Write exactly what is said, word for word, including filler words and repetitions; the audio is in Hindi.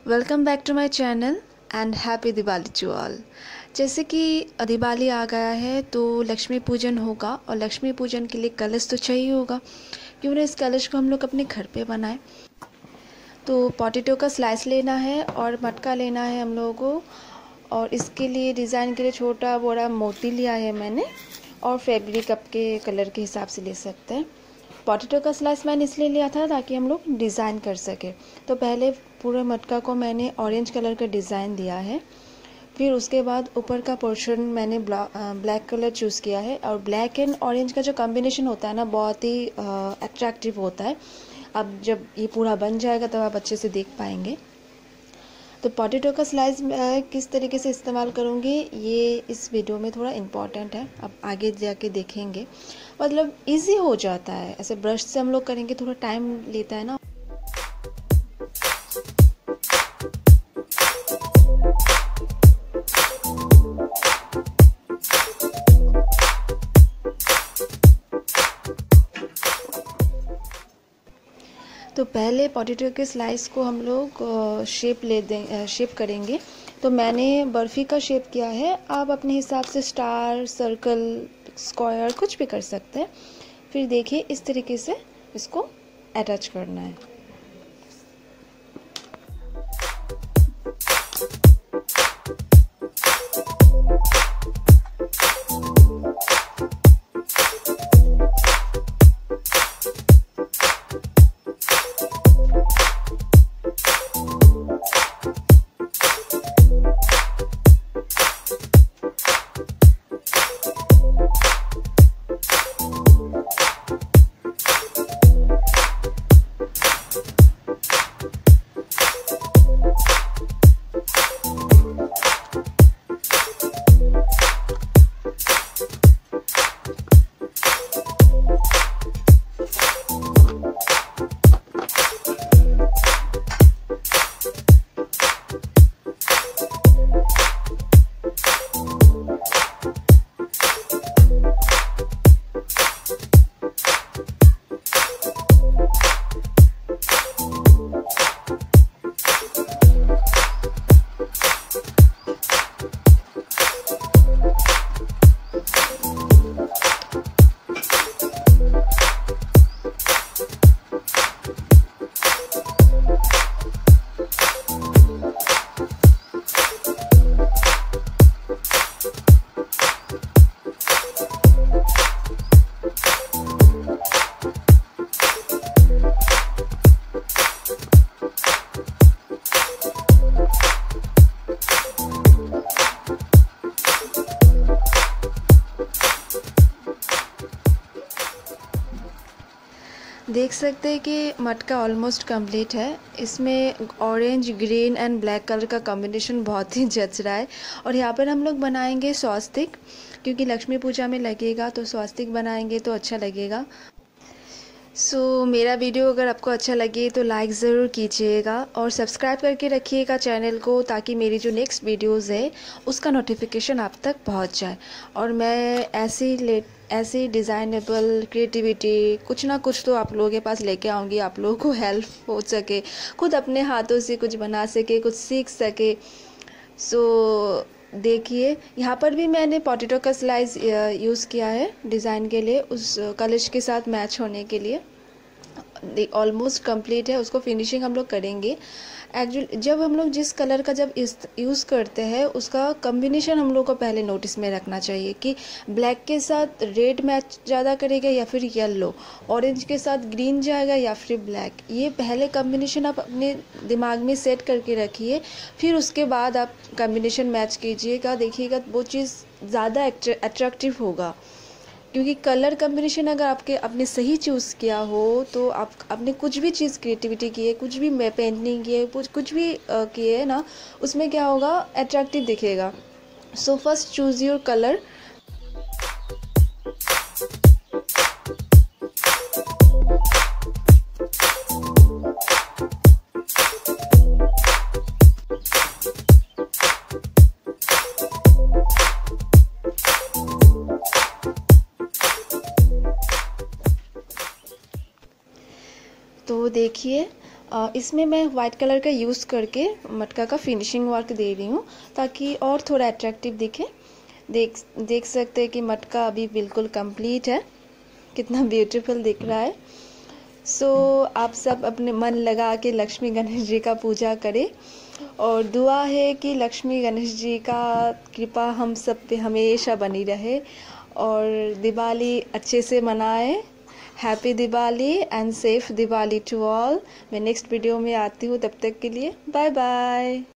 Welcome back to my channel and happy Diwali to all. जैसे कि दिवाली आ गया है तो लक्ष्मी पूजन होगा और लक्ष्मी पूजन के लिए कलश तो चाहिए होगा। क्यों ना इस कलश को हम लोग अपने घर पे बनाएं। तो पोटैटो का स्लाइस लेना है और मटका लेना है हम लोगों को, और इसके लिए डिज़ाइन के लिए छोटा बड़ा मोती लिया है मैंने, और फैब्रिक आपके कलर के हिसाब से ले सकते हैं। पोटैटो का स्लाइस मैंने इसलिए लिया था ताकि हम लोग डिज़ाइन कर सके। तो पहले पूरे मटका को मैंने ऑरेंज कलर का डिज़ाइन दिया है, फिर उसके बाद ऊपर का पोर्शन मैंने ब्लैक कलर चूज़ किया है। और ब्लैक एंड ऑरेंज का जो कॉम्बिनेशन होता है ना, बहुत ही अट्रैक्टिव होता है। अब जब ये पूरा बन जाएगा तब आप अच्छे से देख पाएंगे। तो पोटैटो का स्लाइस किस तरीके से इस्तेमाल करूँगी ये इस वीडियो में थोड़ा इम्पॉर्टेंट है, अब आगे जाके देखेंगे। मतलब इजी हो जाता है, ऐसे ब्रश से हम लोग करेंगे थोड़ा टाइम लेता है ना। तो पहले पोटैटो के स्लाइस को हम लोग शेप ले दें शेप करेंगे। तो मैंने बर्फ़ी का शेप किया है, आप अपने हिसाब से स्टार, सर्कल, स्क्वायर कुछ भी कर सकते हैं। फिर देखिए इस तरीके से इसको अटैच करना है। देख सकते हैं कि मटका ऑलमोस्ट कंप्लीट है। इसमें orange, green and black colour का कॉम्बिनेशन बहुत ही जच रहा है। और यहाँ पर हम लोग बनाएंगे स्वस्तिक, क्योंकि लक्ष्मी पूजा में लगेगा तो स्वस्तिक बनाएंगे तो अच्छा लगेगा। सो so, मेरा वीडियो अगर आपको अच्छा लगे तो लाइक ज़रूर कीजिएगा और सब्सक्राइब करके रखिएगा चैनल को, ताकि मेरी जो नेक्स्ट वीडियोस है उसका नोटिफिकेशन आप तक पहुंच जाए। और मैं ऐसी लेट ऐसी डिज़ाइनेबल क्रिएटिविटी कुछ ना कुछ तो आप लोगों के पास लेके आऊँगी, आप लोगों को हेल्प हो सके, खुद अपने हाथों से कुछ बना सके, कुछ सीख सके। सो so, देखिए यहाँ पर भी मैंने पोटैटो का स्लाइस यूज़ किया है डिज़ाइन के लिए, उस कलश के साथ मैच होने के लिए। ऑलमोस्ट कंप्लीट है, उसको फिनिशिंग हम लोग करेंगे। एक्चुअली जब हम लोग जिस कलर का जब यूज़ करते हैं उसका कम्बिनेशन हम लोग को पहले नोटिस में रखना चाहिए कि ब्लैक के साथ रेड मैच ज़्यादा करेगा या फिर येलो, ऑरेंज के साथ ग्रीन जाएगा या फिर ब्लैक। ये पहले कम्बिनेशन आप अपने दिमाग में सेट करके रखिए, फिर उसके बाद आप कम्बिनेशन मैच कीजिएगा। देखिएगा वो चीज़ ज़्यादा अट्रैक्टिव होगा, क्योंकि कलर कम्बिनेशन अगर आपके आपने सही चूज़ किया हो तो आप आपने कुछ भी चीज़ क्रिएटिविटी की है, कुछ भी पेंटिंग की है, कुछ कुछ भी किए है ना, उसमें क्या होगा, अट्रैक्टिव दिखेगा। So first choose your colour. तो देखिए अ, इसमें मैं वाइट कलर का यूज़ करके मटका का फिनिशिंग वर्क दे रही हूँ ताकि और थोड़ा अट्रैक्टिव दिखे। देख देख सकते हैं कि मटका अभी बिल्कुल कंप्लीट है, कितना ब्यूटीफुल दिख रहा है। सो so, आप सब अपने मन लगा के लक्ष्मी गणेश जी का पूजा करें और दुआ है कि लक्ष्मी गणेश जी का कृपा हम सब पे हमेशा बनी रहे और दिवाली अच्छे से मनाएं। Happy Diwali and safe Diwali to all. मैं नेक्स्ट वीडियो में आती हूँ, तब तक के लिए बाय बाय।